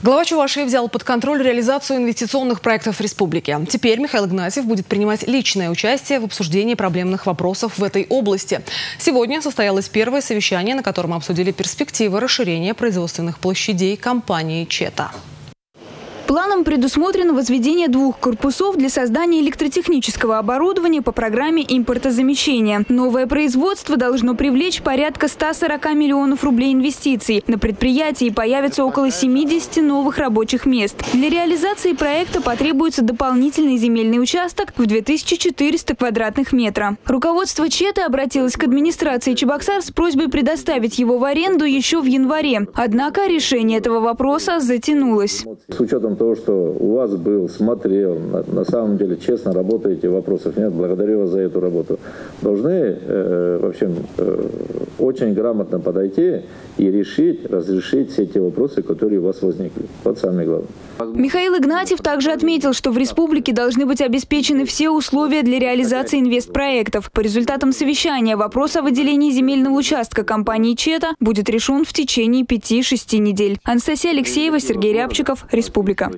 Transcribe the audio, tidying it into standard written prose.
Глава Чувашии взял под контроль реализацию инвестиционных проектов республики. Теперь Михаил Игнатьев будет принимать личное участие в обсуждении проблемных вопросов в этой области. Сегодня состоялось первое совещание, на котором обсудили перспективы расширения производственных площадей компании «Чета». Планом предусмотрено возведение 2 корпусов для создания электротехнического оборудования по программе импортозамещения. Новое производство должно привлечь порядка 140 миллионов рублей инвестиций. На предприятии появится около 70 новых рабочих мест. Для реализации проекта потребуется дополнительный земельный участок в 2400 квадратных метра. Руководство ЧЕТа обратилось к администрации Чебоксар с просьбой предоставить его в аренду еще в январе. Однако решение этого вопроса затянулось. С учетом того, что у вас был, смотрел, на самом деле честно работаете, вопросов нет, благодарю вас за эту работу. Должны, в общем, очень грамотно подойти и разрешить все те вопросы, которые у вас возникли. Вот самое главное. Михаил Игнатьев также отметил, что в республике должны быть обеспечены все условия для реализации инвестпроектов. По результатам совещания вопрос о выделении земельного участка компании «Чета» будет решен в течение 5-6 недель. Анастасия Алексеева, Сергей Рябчиков, Республика.